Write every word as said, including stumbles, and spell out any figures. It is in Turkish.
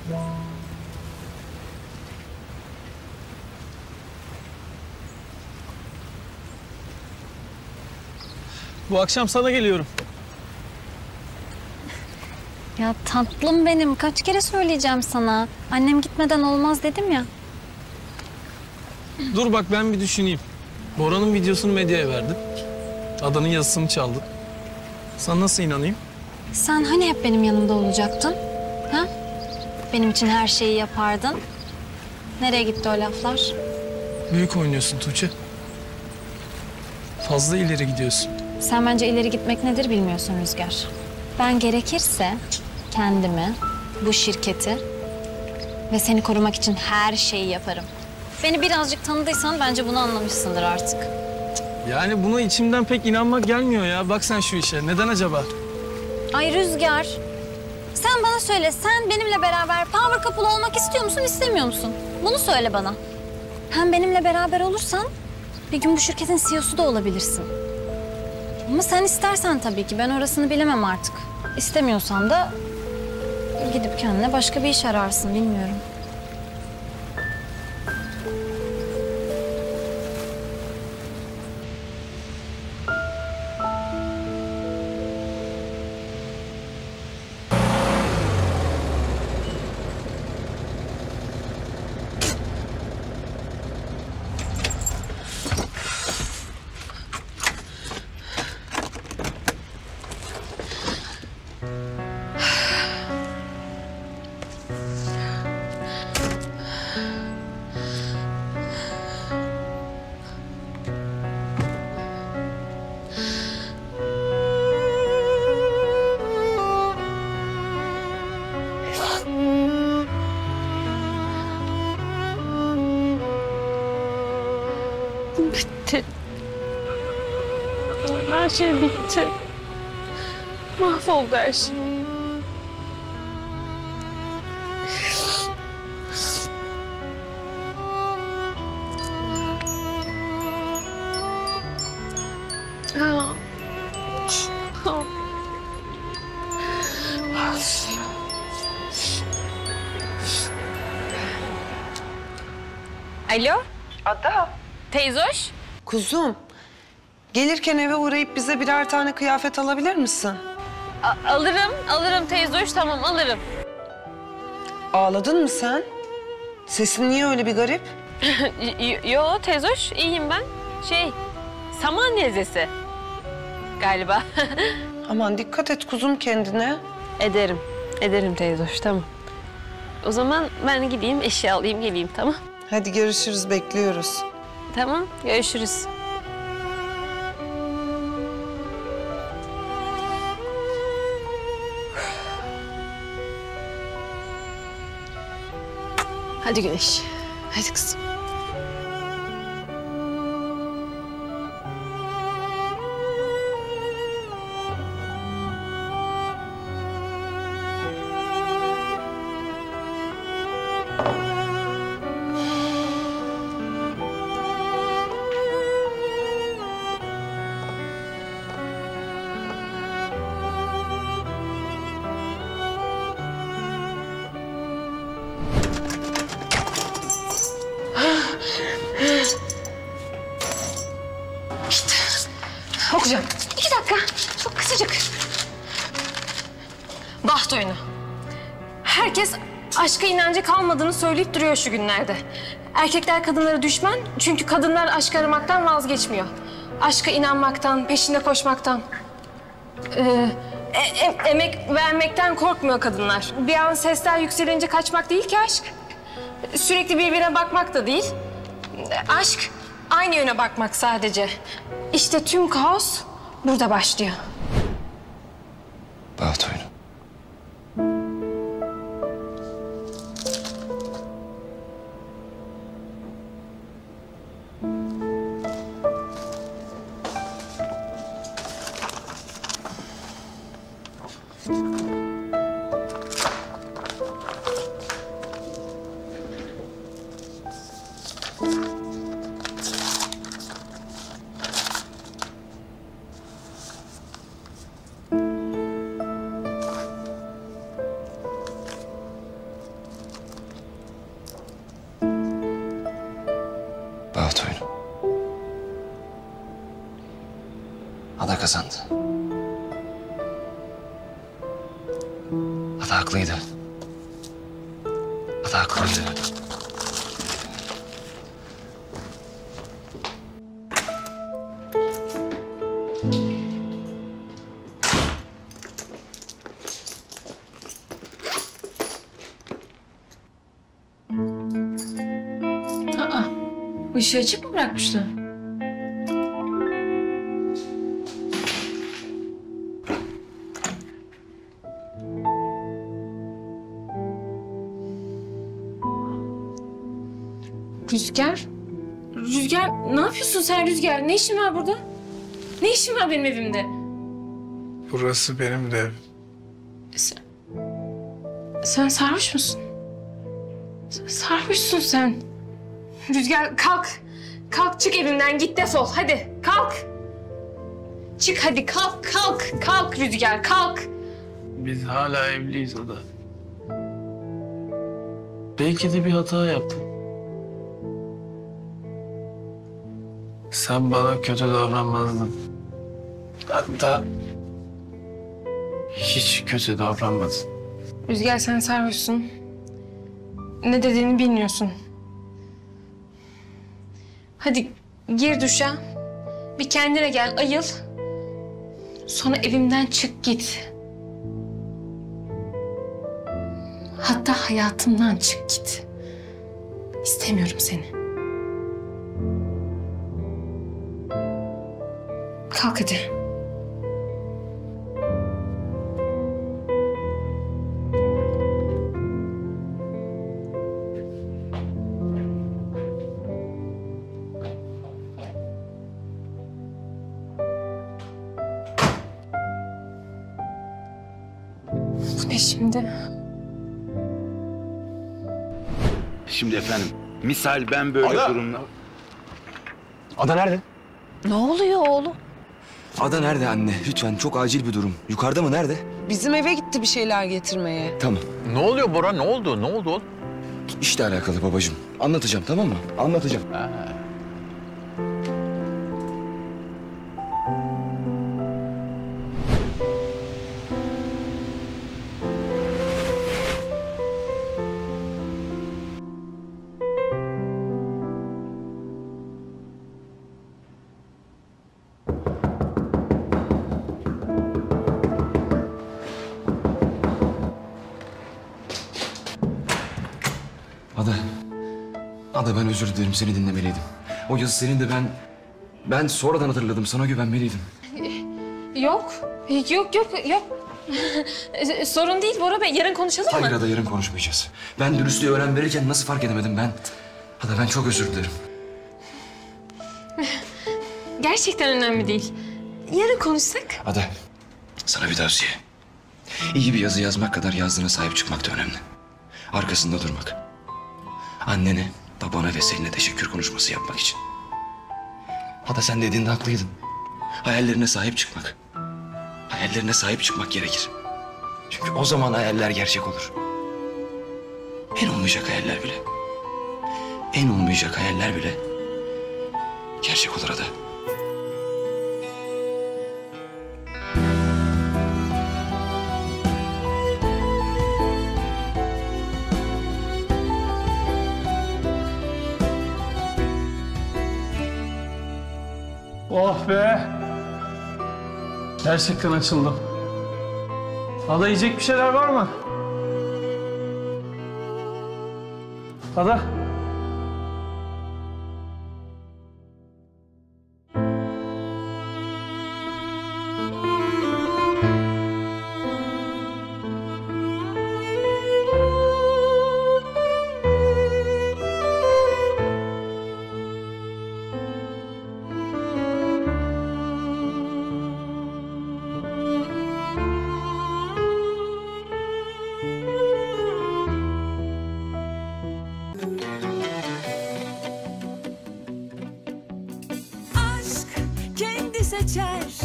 Bu akşam sana geliyorum. Ya tatlım benim, kaç kere söyleyeceğim sana. Annem gitmeden olmaz dedim ya. Dur bak ben bir düşüneyim. Bora'nın videosunu medyaya verdim. Adanın yazısını çaldı. Sana nasıl inanayım? Sen hani hep benim yanımda olacaktın? Ha? Benim için her şeyi yapardın. Nereye gitti o laflar? Büyük oynuyorsun Tuğçe. Fazla ileri gidiyorsun. Sen bence ileri gitmek nedir bilmiyorsun Rüzgar. Ben gerekirse kendimi, bu şirketi ve seni korumak için her şeyi yaparım. Beni birazcık tanıdıysan bence bunu anlamışsındır artık. Yani buna içimden pek inanmak gelmiyor ya. Bak sen şu işe. Neden acaba? Ay Rüzgar, sen bana söyle, sen benimle beraber power couple olmak istiyor musun, istemiyor musun? Bunu söyle bana. Hem benimle beraber olursan bir gün bu şirketin C E O'su da olabilirsin. Ama sen istersen tabii ki, ben orasını bilemem artık. İstemiyorsan da gidip kendine başka bir iş ararsın, bilmiyorum. Bitti. Her şey bitti. Mahvoldu her şey. Ah. Ah. Alo, Ada. teyzoş. Kuzum, gelirken eve uğrayıp bize birer tane kıyafet alabilir misin? A- alırım, alırım teyzoş, tamam alırım. Ağladın mı sen? Sesin niye öyle bir garip? Y- Yo teyzoş, iyiyim ben. Şey, saman nezlesi galiba. Aman dikkat et kuzum kendine. Ederim, ederim teyzoş, tamam. O zaman ben gideyim, eşya alayım, geleyim, tamam? Hadi görüşürüz, bekliyoruz. Tamam, görüşürüz. Hadi Güneş, hadi kızım. Okuyacağım. İki dakika. Çok kısacık. Baht oyunu. Herkes aşka inancı kalmadığını söyleyip duruyor şu günlerde. Erkekler kadınlara düşman çünkü kadınlar aşk aramaktan vazgeçmiyor. Aşka inanmaktan, peşinde koşmaktan. Ee, e- e- emek vermekten korkmuyor kadınlar. Bir an sesler yükselince kaçmak değil ki aşk. Sürekli birbirine bakmak da değil. Aşk aynı yöne bakmak sadece. İşte tüm kaos burada başlıyor. Baht oyunu. kazandı. Ada haklıydı. Ada haklıydı. Aa, ışığı açık mı bırakmıştı? Rüzgar? Rüzgar, ne yapıyorsun sen Rüzgar? Ne işin var burada? Ne işin var benim evimde? Burası benim de ev. Sen, sen sarhoş musun? Sen sarhoşsun sen. Rüzgar kalk. Kalk çık evimden git defol hadi kalk. Çık hadi kalk kalk kalk Rüzgar kalk. Biz hala evliyiz Ada. Belki de bir hata yaptım. Sen bana kötü davranmazdın. Hatta hiç kötü davranmadın. Rüzgar sen sarhoşsun. Ne dediğini bilmiyorsun. Hadi gir duşa. Bir kendine gel ayıl. Sonra evimden çık git. Hatta hayatımdan çık git. İstemiyorum seni. Kalk hadi. Bu ne şimdi? Şimdi efendim, misal ben böyle Ada! durumda... Ada nerede? Ne oluyor oğlum? Ada nerede anne? Lütfen, çok acil bir durum. Yukarıda mı, nerede? Bizim eve gitti bir şeyler getirmeye. Tamam. Ne oluyor Bora? Ne oldu? Ne oldu oğlum? İşle alakalı babacığım. Anlatacağım, tamam mı? Anlatacağım. Ada. Ada ben özür dilerim, seni dinlemeliydim. O yazı senin de ben... Ben sonradan hatırladım, sana güvenmeliydim. Yok. Yok yok yok. Sorun değil Bora Bey. Yarın konuşalım mı? Hayır Ada, yarın konuşmayacağız. Ben dürüstlüğe önem verirken nasıl fark edemedim ben? Ada ben çok özür dilerim. Gerçekten önemli değil. Yarın konuşsak? Ada, sana bir tavsiye. İyi bir yazı yazmak kadar yazdığına sahip çıkmak da önemli. Arkasında durmak. Annene, babana ve Selin'e teşekkür konuşması yapmak için. Ada sen dediğinde haklıydın. Hayallerine sahip çıkmak. Hayallerine sahip çıkmak gerekir. Çünkü o zaman hayaller gerçek olur. En olmayacak hayaller bile. En olmayacak hayaller bile gerçek olur Ada. Oh be! Gerçekten açıldım. Ada yiyecek bir şeyler var mı? Ada? Aşk kendi seçer